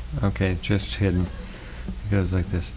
Okay, just hidden. It goes like this.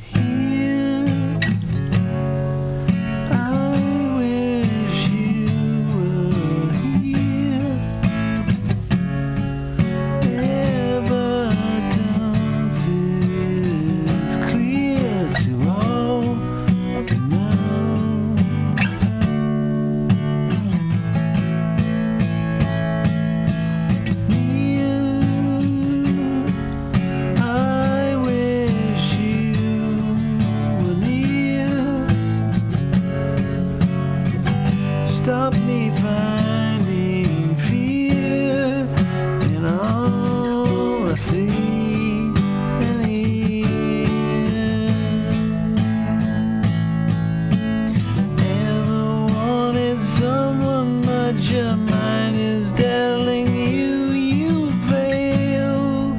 Stop me finding fear in all I see and hear. Ever wanted someone, but your mind is telling you you failed.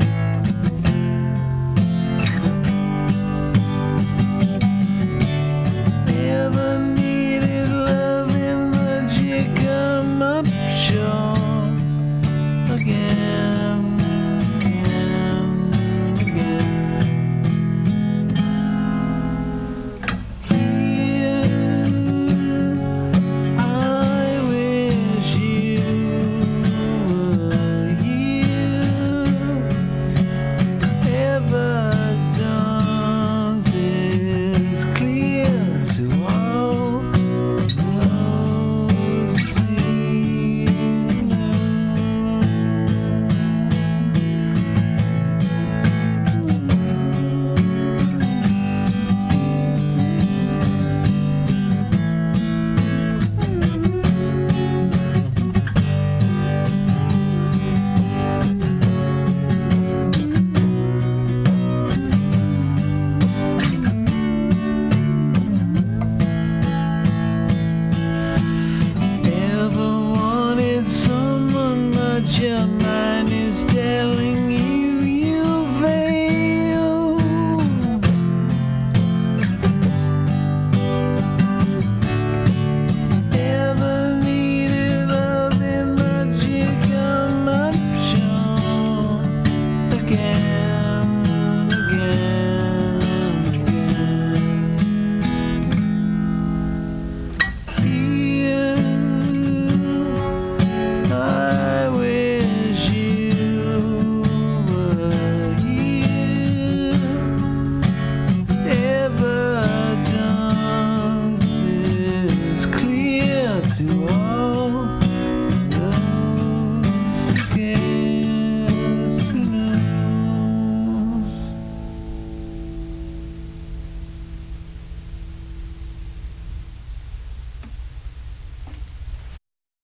Ever needed loving, come up short again.